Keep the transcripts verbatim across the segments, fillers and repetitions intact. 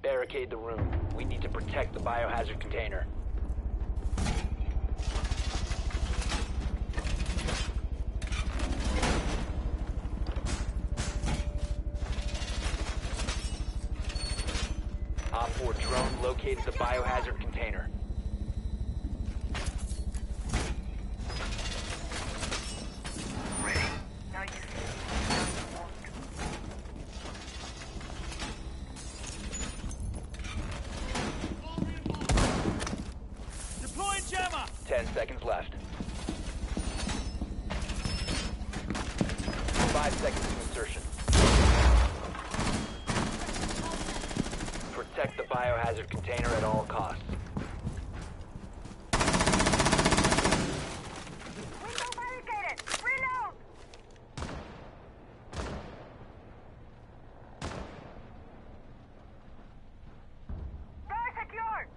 barricade the room. We need to protect the biohazard container. Op four drone located the biohazard container. Ten seconds left. Five seconds to insertion. Protect the biohazard container at all costs. Window barricaded! Reload! Door secured!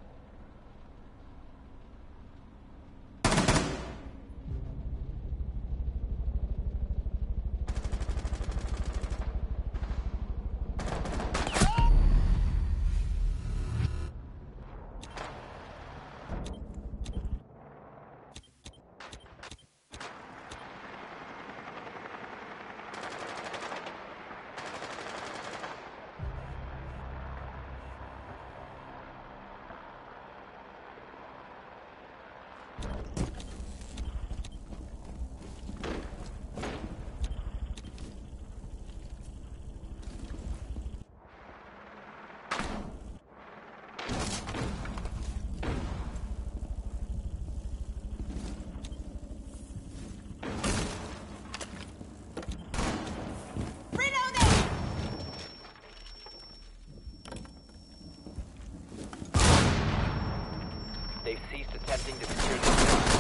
They've ceased attempting to secure the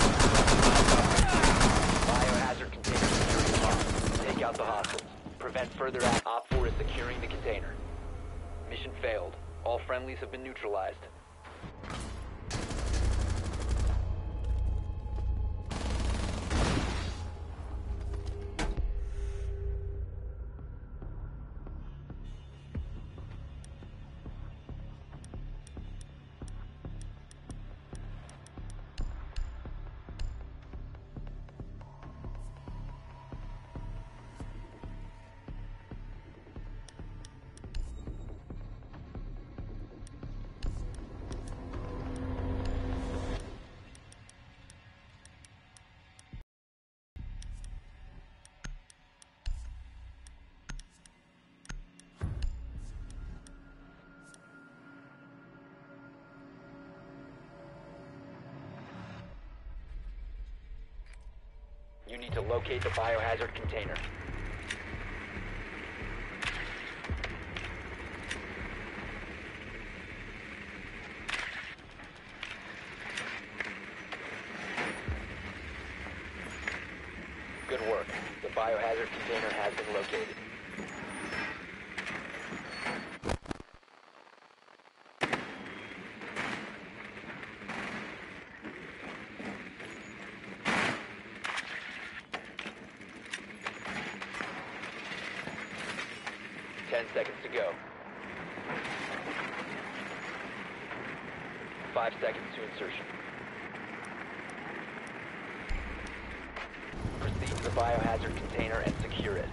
biohazard container security locked. Take out the hostiles. Prevent further act. Op four is securing the container. Mission failed. All friendlies have been neutralized. You need to locate the biohazard container. Good work. The biohazard container has been located. Ten seconds to go. Five seconds to insertion. Proceed to the biohazard container and secure it.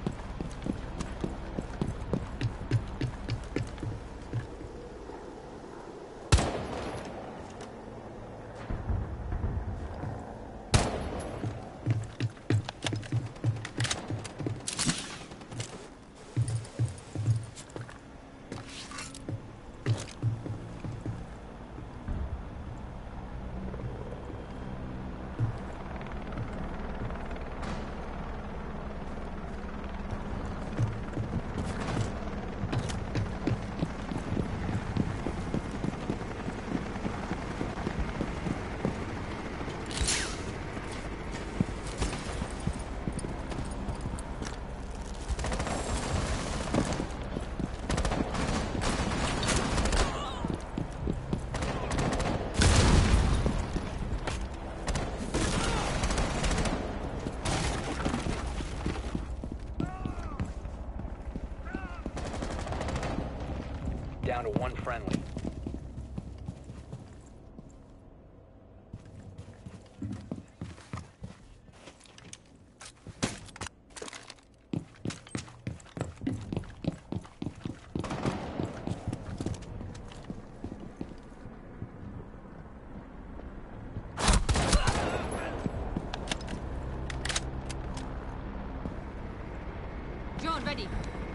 Down to one friendly. John, ready.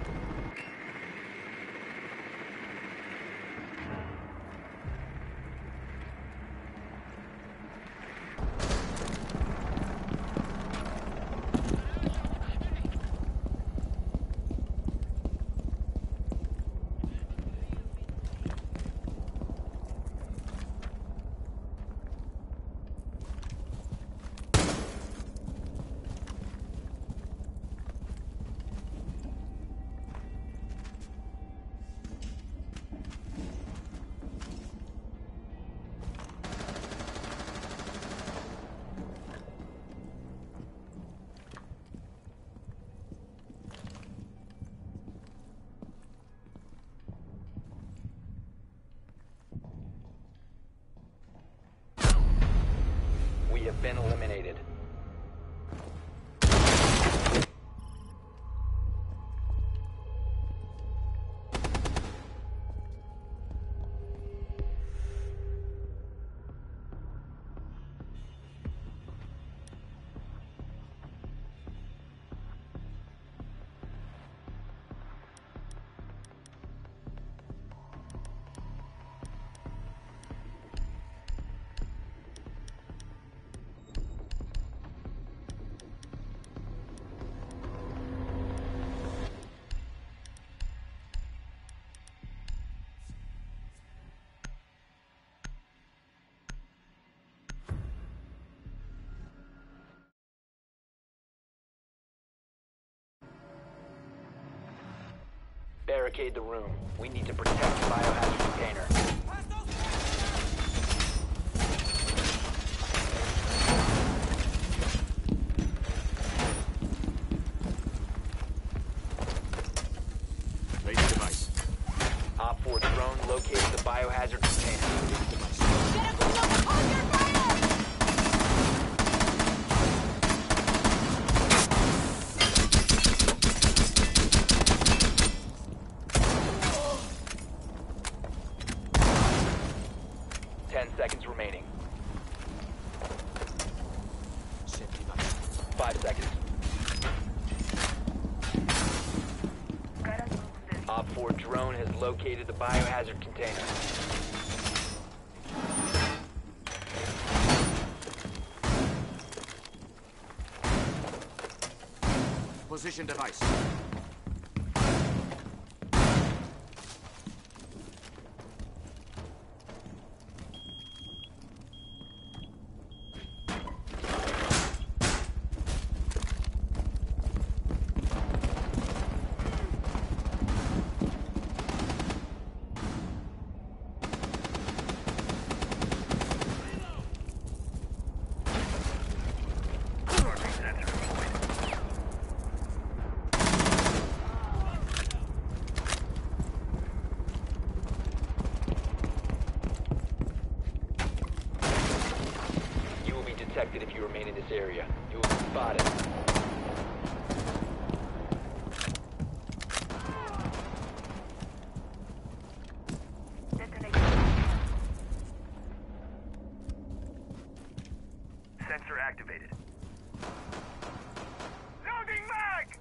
We have been eliminated. Barricade the room. We need to protect the biohazard container. Raise device. Op four drone located the biohazard container. Get up, hold your fire! Ten seconds remaining. Set device. Five seconds. Op four drone has located the biohazard container. Position device. You will be detected if you remain in this area. You will be spotted. Sensor activated. Loading mag!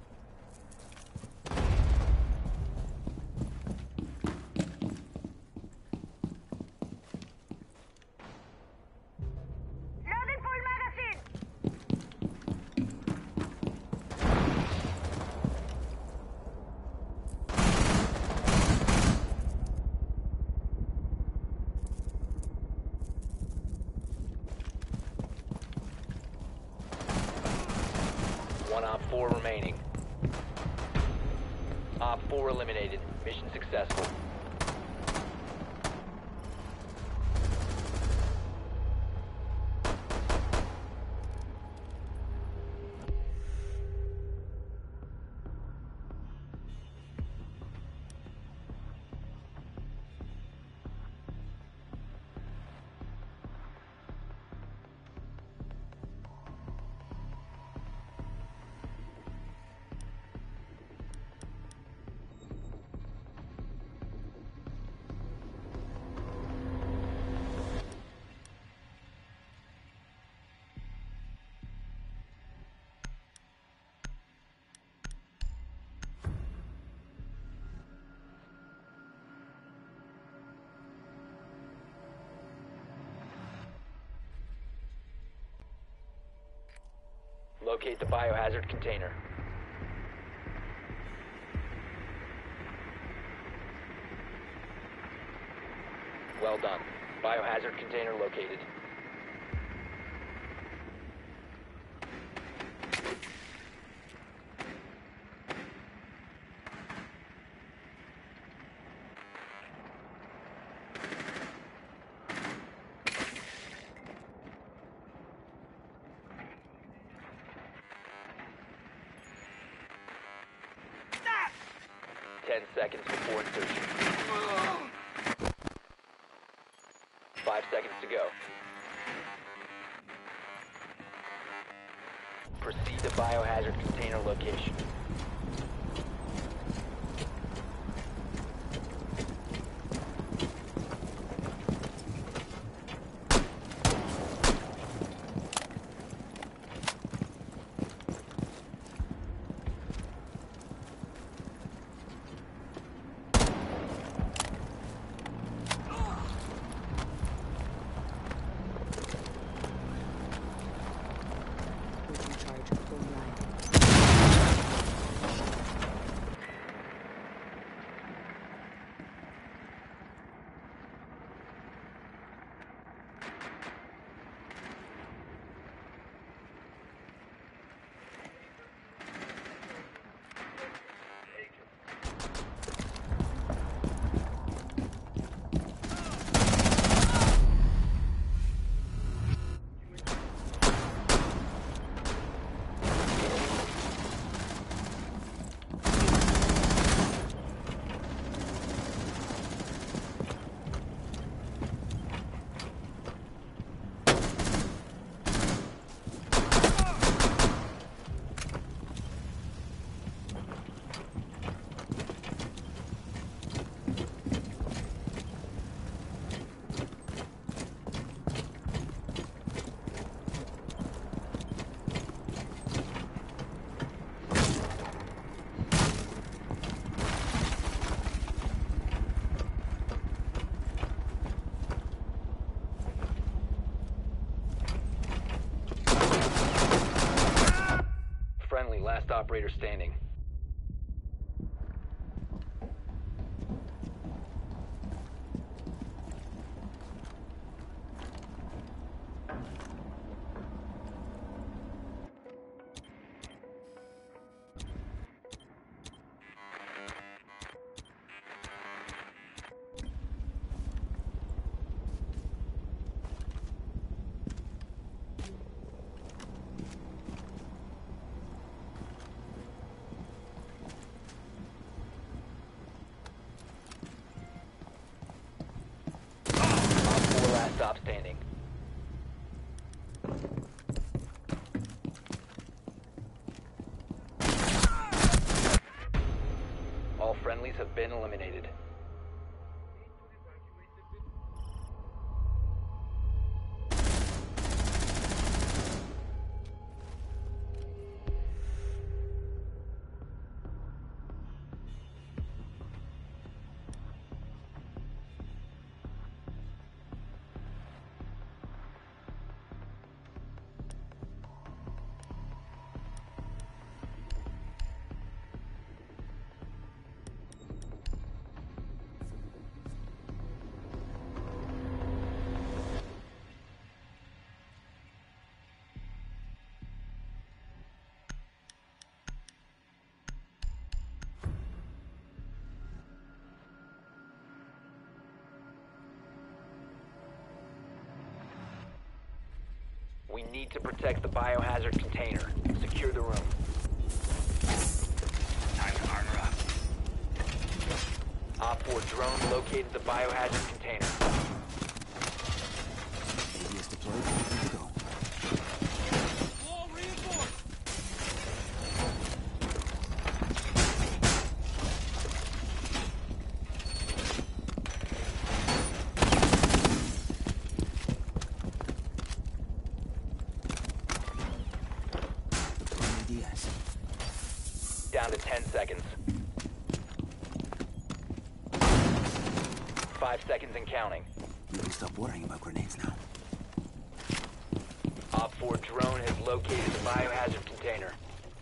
Loading full magazine! One Op four remaining. Op four eliminated. Mission successful. Locate the biohazard container. Well done. Biohazard container located. Ten seconds before insertion. Five seconds to go. Proceed to biohazard container location. Last operator standing. Stop standing. All friendlies have been eliminated. We need to protect the biohazard container. Secure the room. Time to armor up. Op four drone located the biohazard container. A D S deployed, ready to go. Wall reinforced. Deploying A D S. Down to ten seconds. Five seconds and counting. You can stop worrying about grenades now. Op four drone has located the biohazard container.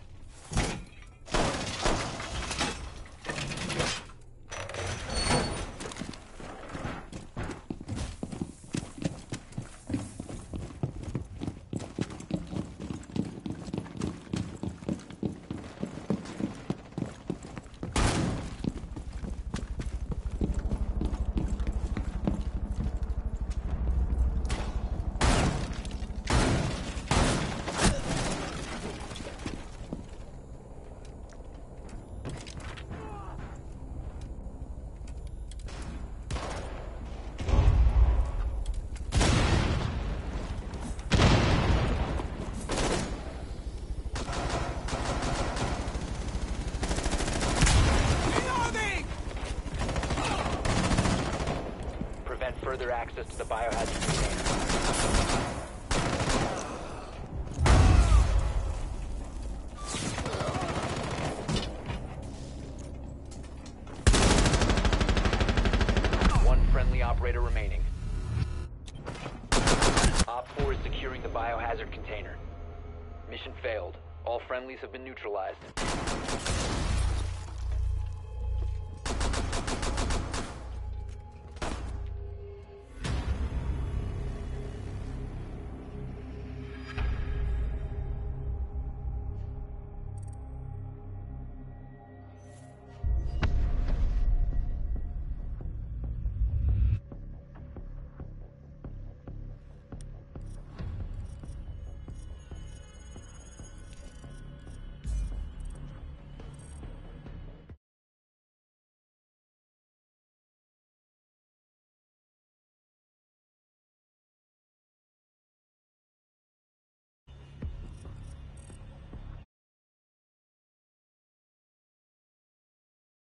Further access to the biohazard container. One friendly operator remaining. Op four is securing the biohazard container. Mission failed. All friendlies have been neutralized.